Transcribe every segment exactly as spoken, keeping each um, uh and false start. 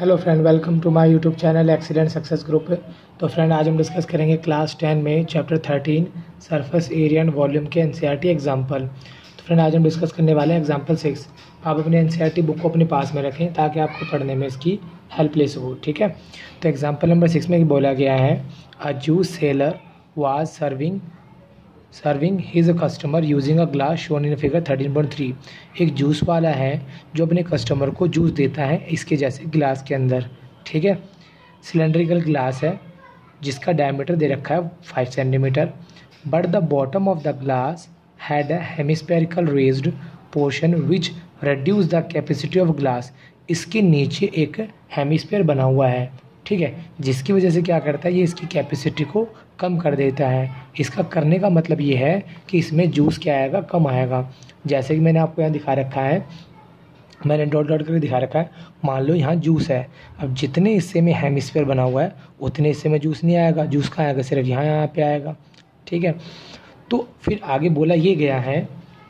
Hello friend, welcome to my YouTube channel excellent success group. तो friend, आज हम discuss करेंगे क्लास टेन में chapter thirteen surface area and volume के NCERT example. तो friend, आज हम डिस्कस करने वाले हैं एग्जाम्पल सिक्स। आप अपने एनसीईआरटी बुक को अपने पास में रखें ताकि आपको पढ़ने में इसकी हेल्प ले सको। ठीक है, तो एग्जाम्पल नंबर सिक्स में बोला गया है, a juice seller was serving serving his customer using a glass shown in figure thirteen point three. एक जूस वाला है जो अपने कस्टमर को जूस देता है इसके जैसे ग्लास के अंदर। ठीक है, सिलेंड्रिकल ग्लास है जिसका डायमीटर दे रखा है five centimetre, but the bottom of the glass had a hemispherical raised portion which reduce the capacity of glass. इसके नीचे एक हेमिस्फेयर बना हुआ है, ठीक है, जिसकी वजह से क्या करता है, ये इसकी कैपेसिटी को कम कर देता है। इसका करने का मतलब ये है कि इसमें जूस क्या आएगा, कम आएगा। जैसे कि मैंने आपको यहाँ दिखा रखा है, मैंने डॉट डॉट करके दिखा रखा है। मान लो यहाँ जूस है, अब जितने हिस्से में हेमिस्फीयर बना हुआ है उतने हिस्से में जूस नहीं आएगा। जूस कहाँ आएगा, सिर्फ यहाँ यहाँ पे आएगा। ठीक है, तो फिर आगे बोला ये गया है,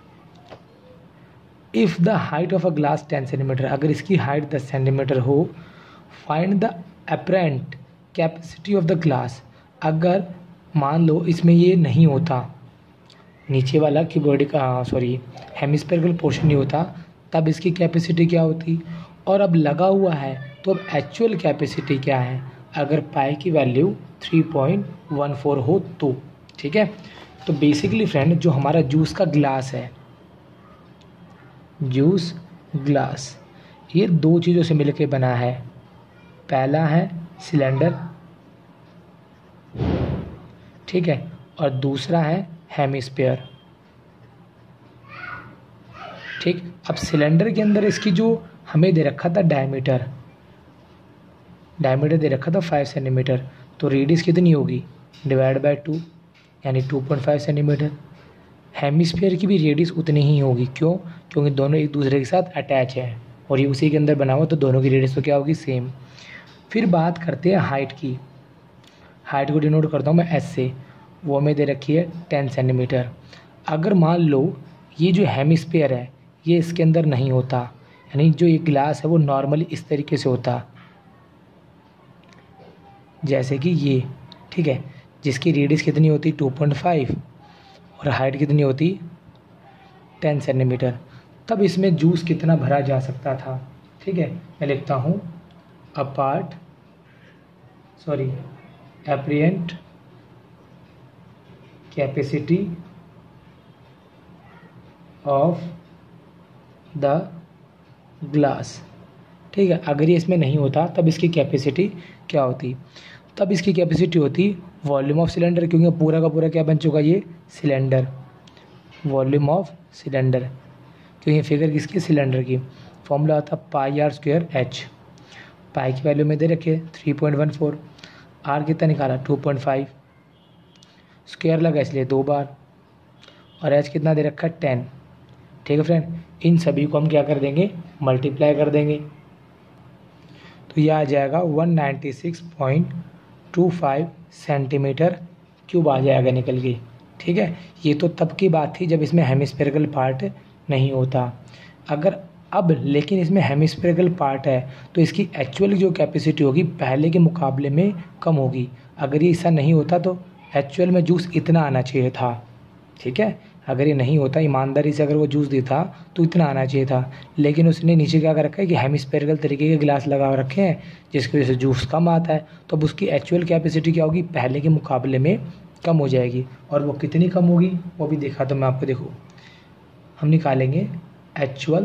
if the height of a glass ten centimetre, अगर इसकी हाइट दस सेंटीमीटर हो, find the apparent capacity of the glass. अगर मान लो इसमें ये नहीं होता, नीचे वाला की बॉडी का सॉरी हेमिस्फेरिकल पोर्शन नहीं होता, तब इसकी कैपेसिटी क्या होती। और अब लगा हुआ है तो अब एक्चुअल कैपेसिटी क्या है, अगर पाई की value three point one four हो तो। ठीक है, तो बेसिकली फ्रेंड, जो हमारा जूस का ग्लास है, जूस ग्लास, ये दो चीज़ों से मिलकर बना है। पहला है सिलेंडर, ठीक है, और दूसरा है हेमिस्फीयर। ठीक, अब सिलेंडर के अंदर इसकी जो हमें दे रखा था डायमीटर, डायमीटर दे रखा था फाइव सेंटीमीटर, तो रेडियस कितनी होगी, डिवाइड बाय टू, यानी two point five centimetre. Hemisphere की भी रेडियस उतनी ही होगी। क्यों? क्योंकि दोनों एक दूसरे के साथ अटैच है और ये उसी के अंदर बना हुआ, तो दोनों की रेडियस तो क्या होगी, सेम। फिर बात करते हैं हाइट की। हाइट को डिनोट करता हूँ मैं एस से, वो हमें दे रखी है टेन सेंटीमीटर। अगर मान लो ये जो हेमिस्फीयर है ये इसके अंदर नहीं होता, यानी जो ये ग्लास है वो नॉर्मली इस तरीके से होता, जैसे कि ये, ठीक है, जिसकी रेडियस कितनी होती टू पॉइंट फाइव और हाइट कितनी होती टेन सेंटीमीटर, तब इसमें जूस कितना भरा जा सकता था। ठीक है, मैं लिखता हूँ apart sorry apparent capacity of the glass. ठीक है, अगर ये इसमें नहीं होता तब इसकी कैपेसिटी क्या होती, तब इसकी कैपेसिटी होती वॉल्यूम ऑफ सिलेंडर, क्योंकि पूरा का पूरा क्या बन चुका, ये सिलेंडर, वॉल्यूम ऑफ सिलेंडर, क्योंकि फिगर किसकी, सिलेंडर की। फॉर्मूला आता pi r square h. Pi की वैल्यू में दे रखे three point one four, r कितना निकाला टू पॉइंट फाइव, स्क्वायर लगा इसलिए दो बार, और एच कितना दे रखा है टेन। ठीक है फ्रेंड, इन सभी को हम क्या कर देंगे, मल्टीप्लाई कर देंगे, तो यह आ जाएगा one ninety six point two five centimetre cube आ जाएगा निकल के। ठीक है, ये तो तब की बात थी जब इसमें हेमिस्फेरिकल पार्ट नहीं होता। अगर अब लेकिन इसमें हेमिस्फेरिकल पार्ट है तो इसकी एक्चुअल जो कैपेसिटी होगी पहले के मुकाबले में कम होगी। अगर ये ऐसा नहीं होता तो एक्चुअल में जूस इतना आना चाहिए था। ठीक है, अगर ये नहीं होता, ईमानदारी से अगर वो जूस देता तो इतना आना चाहिए था, लेकिन उसने नीचे क्या कर रखा है कि हेमिस्फेरिकल तरीके के गिलास लगा रखे हैं जिसकी वजह से जूस कम आता है, तो अब उसकी एक्चुअल कैपेसिटी क्या होगी, पहले के मुकाबले में कम हो जाएगी। और वो कितनी कम होगी वो भी देखा तो मैं आपको, देखो हम निकालेंगे एक्चुअल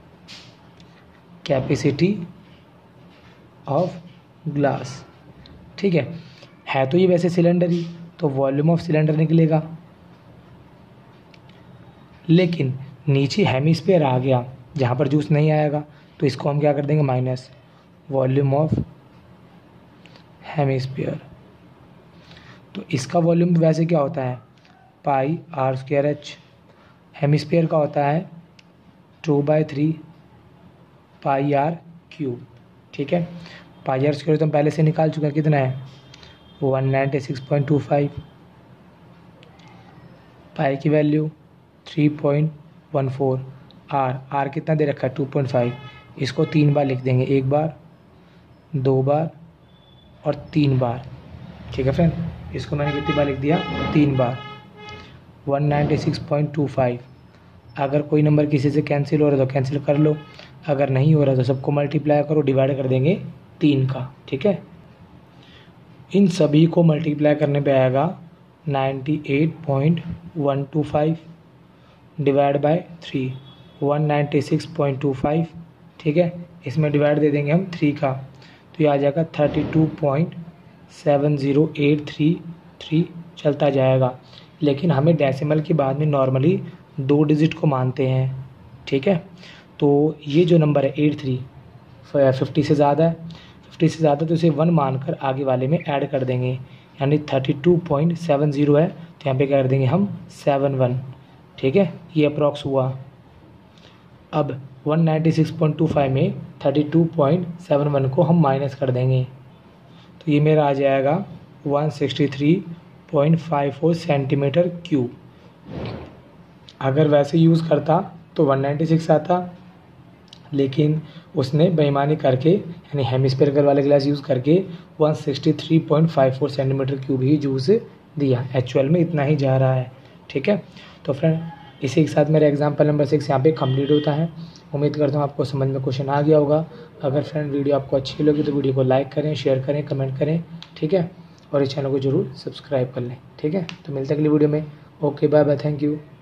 कैपेसिटी ऑफ ग्लास। ठीक है, है तो ये वैसे सिलेंडर ही, तो वॉल्यूम ऑफ सिलेंडर निकलेगा, लेकिन नीचे हेमिस्फीयर आ गया जहाँ पर जूस नहीं आएगा, तो इसको हम क्या कर देंगे, माइनस वॉल्यूम ऑफ हेमिस्फीयर। तो इसका वॉल्यूम वैसे क्या होता है, pi r square h. Hemisphere का होता है two by three pi r cube. ठीक है, पाई आर स्क्वायर तो हम पहले से निकाल चुके हैं, कितना है one ninety six point two five, pi की value three point one four, r r कितना दे रखा है टू पॉइंट फाइव, इसको तीन बार लिख देंगे, एक बार दो बार और तीन बार। ठीक है फ्रेंड, इसको मैंने कितनी बार लिख दिया, तीन बार। One ninety six point two five. अगर कोई नंबर किसी से कैंसिल हो रहा है तो कैंसिल कर लो, अगर नहीं हो रहा तो सबको मल्टीप्लाई करो, डिवाइड कर देंगे तीन का। ठीक है, इन सभी को मल्टीप्लाई करने पे आएगा ninety eight point one two five divide by three, one ninety six point two five. ठीक है, इसमें डिवाइड दे देंगे हम थ्री का, तो ये आ जाएगा thirty two point seven zero eight three three. चलता जाएगा, लेकिन हमें डेसिमल के बाद में नॉर्मली दो डिजिट को मानते हैं। ठीक है, तो ये जो नंबर है एट थ्री फिफ्टी से ज़्यादा है, फिफ्टी से ज़्यादा तो इसे वन मानकर आगे वाले में ऐड कर देंगे, यानी thirty two point seven zero है तो यहाँ पे क्या कर देंगे हम सेवन वन। ठीक है, ये अप्रॉक्स हुआ। अब one ninety six point two five में thirty two point seven one को हम माइनस कर देंगे, तो ये मेरा आ जाएगा one sixty three point five four centimetre cube. अगर वैसे यूज़ करता तो वन नाइन्टी सिक्स आता, लेकिन उसने बेईमानी करके यानी हेमिस्फेरिकल वाले ग्लास यूज़ करके one sixty three point five four centimetre cube ही जूस दिया, एक्चुअल में इतना ही जा रहा है। ठीक है, तो फ्रेंड इसी के साथ मेरा एग्जाम्पल नंबर सिक्स यहाँ पे कंप्लीट होता है। उम्मीद करता हूँ आपको समझ में क्वेश्चन आ गया होगा। अगर फ्रेंड वीडियो आपको अच्छी लगी तो वीडियो को लाइक करें, शेयर करें, कमेंट करें। ठीक है, और इस चैनल को जरूर सब्सक्राइब कर लें। ठीक है, तो मिलते हैं अगली वीडियो में। Okay, bye bye, thank you.